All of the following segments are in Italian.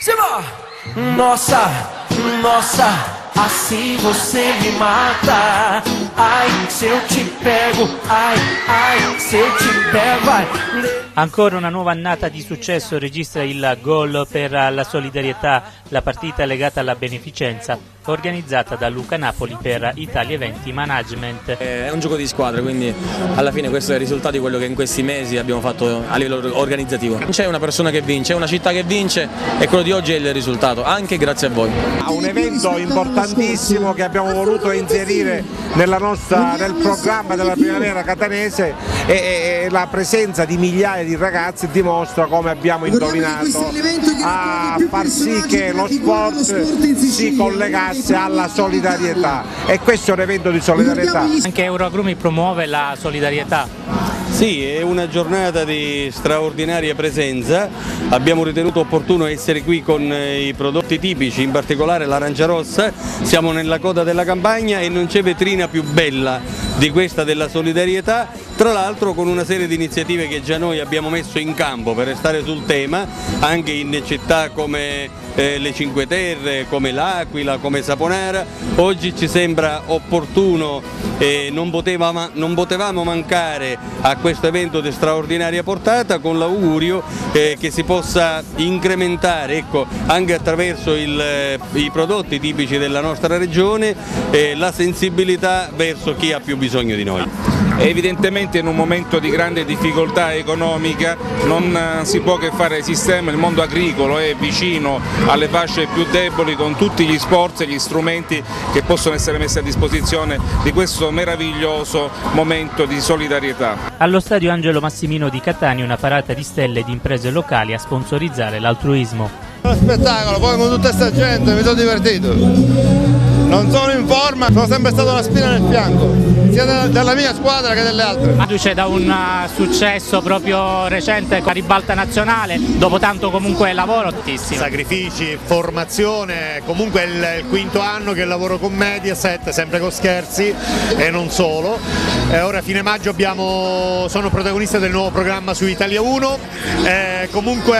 Nossa, nossa, assim você me mata. Ai, se eu te pego, ai, ai, se eu te pego, ai. Ancora una nuova annata di successo registra il gol per la solidarietà, la partita legata alla beneficenza organizzata da Luca Napoli per Italia Eventi Management. È un gioco di squadra, quindi alla fine questo è il risultato di quello che in questi mesi abbiamo fatto a livello organizzativo. C'è una persona che vince, è una città che vince e quello di oggi è il risultato, anche grazie a voi. Un evento importantissimo che abbiamo voluto inserire nel programma della primavera catanese e la presenza di migliaia di ragazzi dimostra come abbiamo indovinato a far sì che lo sport si collegasse alla solidarietà, e questo è un evento di solidarietà. Anche Euroagrumi promuove la solidarietà. Sì, è una giornata di straordinaria presenza, abbiamo ritenuto opportuno essere qui con i prodotti tipici, in particolare l'arancia rossa, siamo nella coda della campagna e non c'è vetrina più bella di questa della solidarietà, tra l'altro con una serie di iniziative che già noi abbiamo messo in campo per restare sul tema, anche in città come le Cinque Terre, come l'Aquila, come Saponara. Oggi ci sembra opportuno e non potevamo mancare a questo evento di straordinaria portata, con l'augurio che si possa incrementare, ecco, anche attraverso i prodotti tipici della nostra regione, la sensibilità verso chi ha più bisogno di noi. Evidentemente in un momento di grande difficoltà economica non si può che fare sistema, il mondo agricolo è vicino alle fasce più deboli con tutti gli sforzi e gli strumenti che possono essere messi a disposizione di questo meraviglioso momento di solidarietà. Allo stadio Angelo Massimino di Catania una parata di stelle di imprese locali a sponsorizzare l'altruismo. Uno spettacolo, poi con tutta questa gente mi sono divertito. Non sono in forma, sono sempre stato una spina nel fianco, sia della mia squadra che delle altre. C'è da un successo proprio recente con la ribalta nazionale, dopo tanto comunque lavoro. Sacrifici, formazione, comunque è il quinto anno che lavoro con Mediaset, sempre con Scherzi e non solo. Ora a fine maggio sono protagonista del nuovo programma su Italia 1, comunque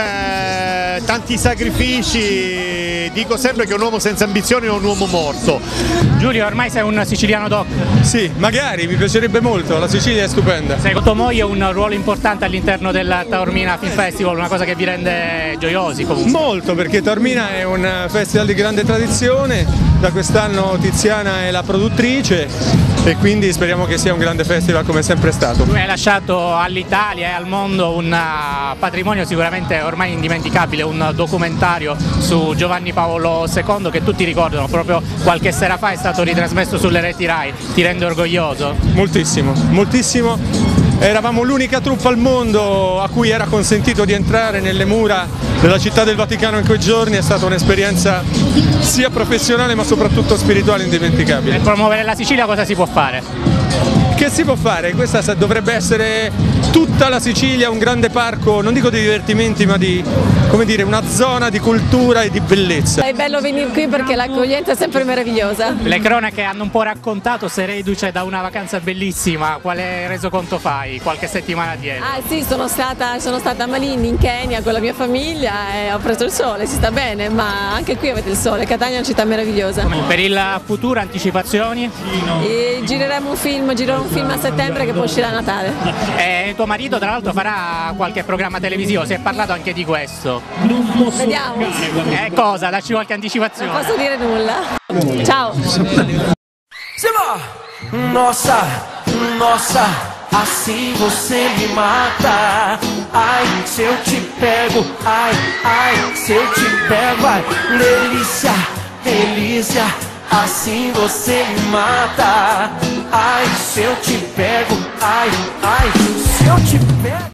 tanti sacrifici, dico sempre che un uomo senza ambizioni è un uomo morto. Giulio, ormai sei un siciliano doc? Sì, magari, mi piacerebbe molto, la Sicilia è stupenda. Secondo voi è un ruolo importante all'interno del Taormina Film Festival, una cosa che vi rende gioiosi comunque? Molto, perché Taormina è un festival di grande tradizione, da quest'anno Tiziana è la produttrice e quindi speriamo che sia un grande festival come è sempre stato. Tu hai lasciato all'Italia e al mondo un patrimonio sicuramente ormai indimenticabile, un documentario su Giovanni Paolo II che tutti ricordano, proprio qualche sera fa è stato ritrasmesso sulle reti Rai. Ti rende orgoglioso? Moltissimo, moltissimo. Eravamo l'unica truppa al mondo a cui era consentito di entrare nelle mura della città del Vaticano in quei giorni, è stata un'esperienza sia professionale ma soprattutto spirituale indimenticabile. Per promuovere la Sicilia cosa si può fare? Che si può fare? Questa dovrebbe essere tutta la Sicilia un grande parco, non dico di divertimenti, ma di, come dire, una zona di cultura e di bellezza. È bello venire qui perché l'accoglienza è sempre meravigliosa. Le cronache hanno un po' raccontato, sei reduce da una vacanza bellissima, quale resoconto fai? Qualche settimana dietro? Ah sì, sono stata a Malindi in Kenya con la mia famiglia e ho preso il sole, si sta bene, ma anche qui avete il sole, Catania è una città meravigliosa. Per il futuro anticipazioni? Girerò un film a settembre che poi uscirà a Natale. Tuo marito tra l'altro farà qualche programma televisivo, si è parlato anche di questo. Vediamo. Cosa? Dacci qualche anticipazione. Non posso dire nulla. Ciao. Nossa, nossa, assim você me mata. Ai, se eu te pego, ai, ai, se eu te pego, ai, delícia, delícia, assim você me mata. Ai, se eu te pego, ai, ai, se eu te pego.